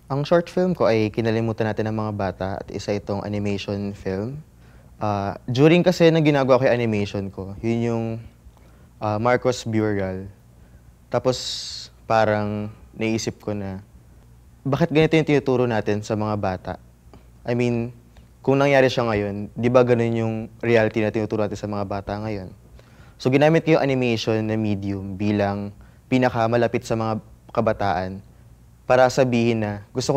Ang short film ko ay Kinalimutan Natin ng Mga Bata at isa itong animation film. During kasi nang ginagawa ko yung animation ko, yun yung Marcos Bureau. Tapos parang naisip ko na, bakit ganito yung tinuturo natin sa mga bata? I mean, kung nangyari siya ngayon, di ba ganun yung reality na tinuturo natin sa mga bata ngayon? So ginamit ko yung animation na medium bilang pinakamalapit sa mga kabataan para sabihin na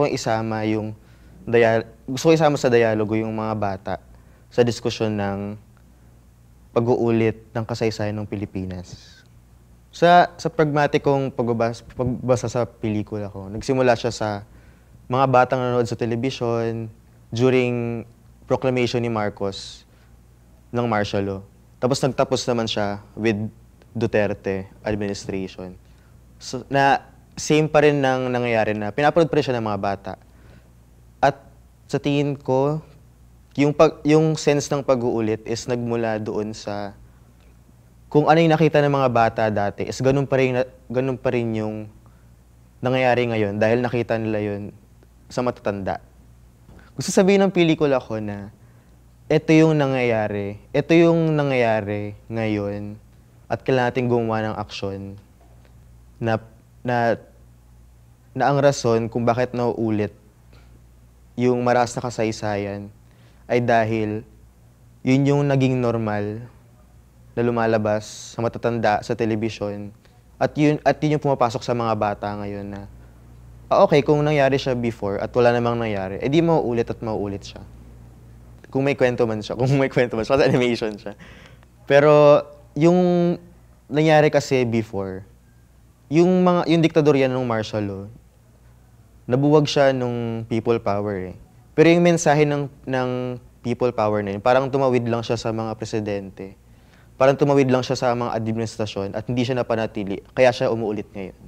gusto ko isama sa dialogo yung mga bata sa diskusyon ng pag-uulit ng kasaysayan ng Pilipinas. Sa pragmatikong pagbasa sa pelikula ko, nagsimula siya sa mga batang nanonood sa telebisyon during proclamation ni Marcos ng martial law. Tapos nagtapos naman siya with Duterte administration. So, na same pa rin nang nangyayari na pinapanood pa rin siya ng mga bata. At sa tingin ko, yung sense ng pag-uulit is nagmula doon sa kung ano yung nakita ng mga bata dati is ganun pa rin yung nangyayari ngayon dahil nakita nila yun sa matatanda. Gusto sabihin ng pelikula ko na ito yung nangyayari ngayon at kailangan natin gumawa ng aksyon na ang rason kung bakit nauulit yung maras na kasaysayan ay dahil yun yung naging normal na lumalabas sa matatanda sa telebisyon at yun yung pumapasok sa mga bata ngayon na okay, kung nangyari siya before at wala namang nangyari, edi mauulit at mauulit siya. Kung may kwento man siya, kasi animation siya. Pero yung nangyari kasi before, yung diktadorya ng martial law, nabuwag siya nung people power eh. Pero yung mensahe ng people power na yun, parang tumawid lang siya sa mga presidente. Parang tumawid lang siya sa mga administrasyon at hindi siya napanatili, kaya siya umuulit ngayon.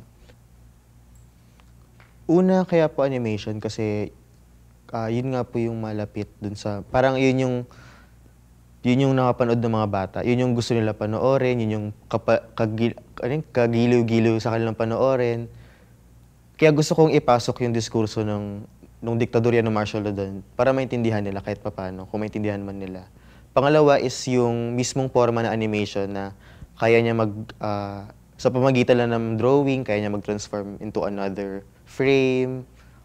Una kaya po animation kasi yun nga po yung malapit dun sa, parang yun yung nakapanood ng mga bata. Yun yung gusto nila panoorin, yun yung kagiliw-giliw sa kanilang panoorin. Kaya gusto kong ipasok yung diskurso nung diktadorya ng martial law doon para maintindihan nila kahit papaano, kung maintindihan man nila. Pangalawa is yung mismong forma na animation na kaya niya sa pamamagitan lang ng drawing, kaya niya mag-transform into another frame.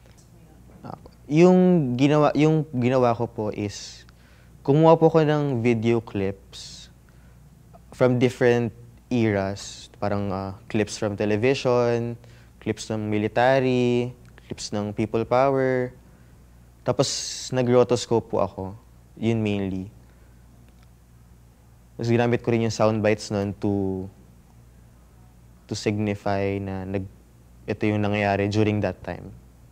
Yung ginawa ko po is kumuha po ko ng video clips from different eras, parang clips from television, clips ng military, clips ng people power. Tapos nag-rotoscope po ako, yun mainly. Tapos ginamit ko rin yung sound bites nun to signify na ito yung nangyayari during that time.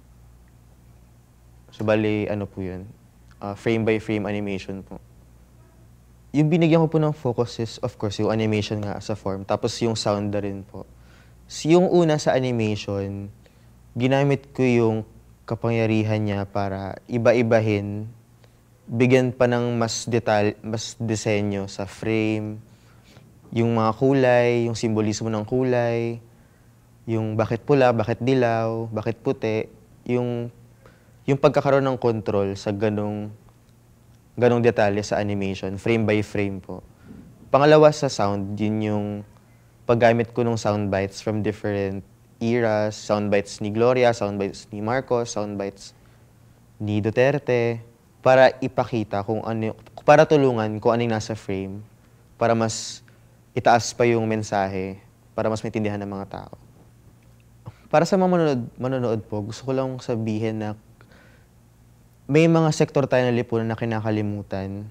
So bali, ano po yun, frame by frame animation po. Yung binigyan ko po ng focus is, of course, yung animation nga as a form, tapos yung sound na rin po. So, yung una sa animation, ginamit ko yung kapangyarihan niya para iba-ibahin, bigyan pa ng mas disenyo sa frame, yung mga kulay, yung simbolismo ng kulay, yung bakit pula, bakit dilaw, bakit puti, yung pagkakaroon ng control sa ganong detalye sa animation, frame by frame po. Pangalawa sa sound, yun yung paggamit ko ng sound bites from different eras, sound bites ni Gloria, sound bites ni Marcos, sound bites ni Duterte, para ipakita para tulungan kung ano yung nasa frame, para mas itaas pa yung mensahe, para mas maintindihan ng mga tao. Para sa mga manonood po, gusto ko lang sabihin na may mga sektor tayo na lipunan na kinakalimutan.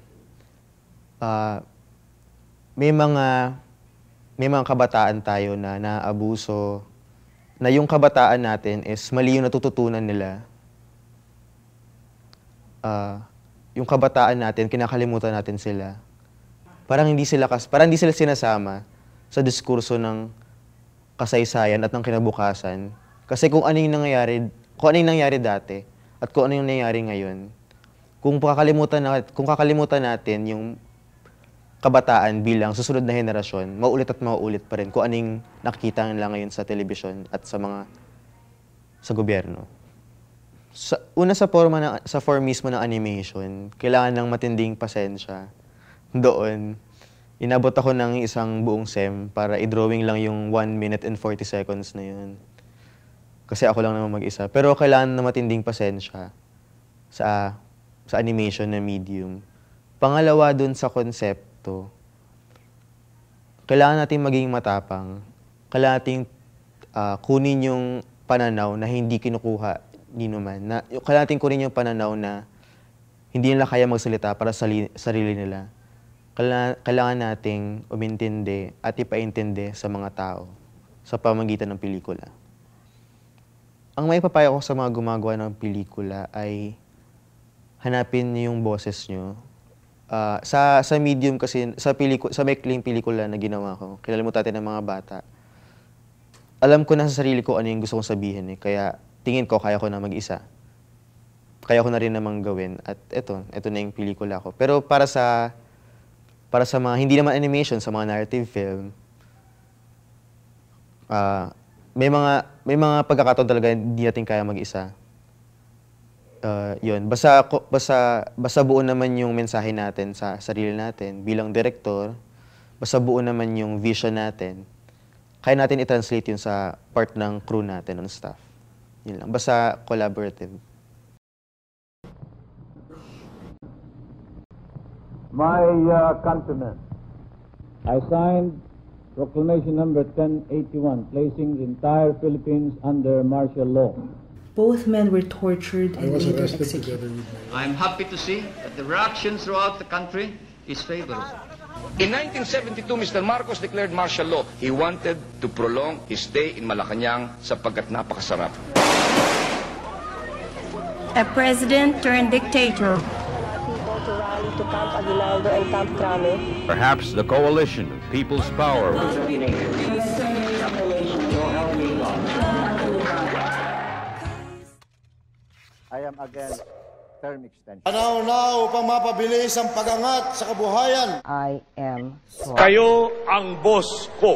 May mga kabataan tayo na naabuso, na yung kabataan natin is mali yung natututunan nila. Yung kabataan natin, kinakalimutan natin sila. Parang hindi sila sinasama sa diskurso ng kasaysayan at ng kinabukasan. Kasi kung ano yung nangyari dati at kung ano yung nangyayari ngayon, kung kakalimutan natin yung kabataan bilang susunod na henerasyon, maulit at mauulit pa rin kung ano yung nakikita nila ngayon sa telebisyon at sa gobyerno. Una sa form mismo ng animation, kailangan ng matinding pasensya. Doon, inabot ako ng isang buong SEM para i-drawing lang yung 1 minute and 40 seconds na yun. Kasi ako lang naman mag-isa. Pero kailangan ng matinding pasensya sa animation na medium. Pangalawa dun sa konsepto, kailangan natin maging matapang. Kailangan natin kunin yung pananaw na hindi kinukuha ni naman. Kailangan natin kunin yung pananaw na hindi nila kaya magsalita para sa sarili nila. Kailangan nating umintindi at ipaintindi sa mga tao sa pamamagitan ng pelikula. Ang may papayo ko sa mga gumagawa ng pelikula ay hanapin niyo yung boses niyo. Sa medium kasi, sa maikling pelikula na ginawa ko, Kinalimutan Natin ng mga bata, alam ko na sa sarili ko ano yung gusto kong sabihin. Kaya tingin ko, kaya ko na mag-isa. Kaya ko na rin namang gawin. At ito na yung pelikula ko. Pero para sa mga, hindi naman animation, sa mga narrative film, may mga pagkakataon talaga hindi natin kaya mag-isa. Yun. Basta buo naman yung mensahe natin sa sarili natin bilang director, basta buo naman yung vision natin, kaya natin i-translate yun sa part ng crew natin, ng staff. Yun lang. Basta collaborative. My countrymen, I signed Proclamation number 1081, placing the entire Philippines under martial law. Both men were tortured and later executed. I'm happy to see that the reaction throughout the country is favorable. In 1972, Mr. Marcos declared martial law. He wanted to prolong his stay in Malacanang sapagkat napakasarap. A president turned dictator. People to rally to Camp Aguinaldo and Camp Crame. Perhaps the coalition of People's Power. I am against term extension. Panahon na upang mapabilis ang pagangat sa kabuhayan. I am for... Kayo ang boss ko.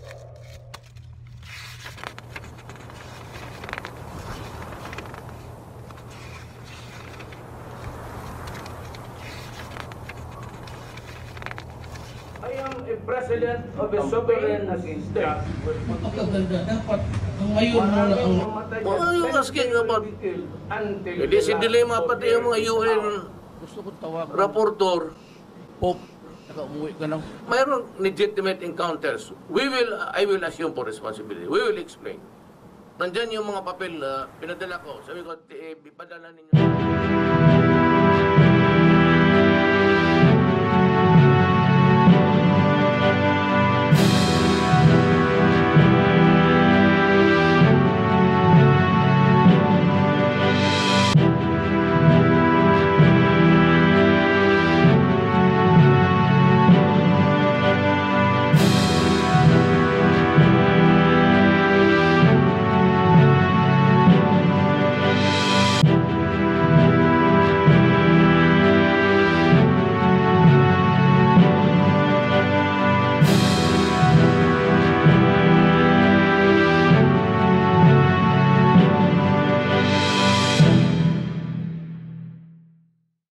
I am a president of a sovereign state. Magpapaganda dapat ngayon mo na ang... yung asking about... Hindi si Dilema pati yung mga UN rapporteur. Pope, naka-umuwi ka na. Mayroong legitimate encounters. I will assume for responsibility. We will explain. Nandyan yung mga papel na pinadala ko. Sabi ko, padala ninyo.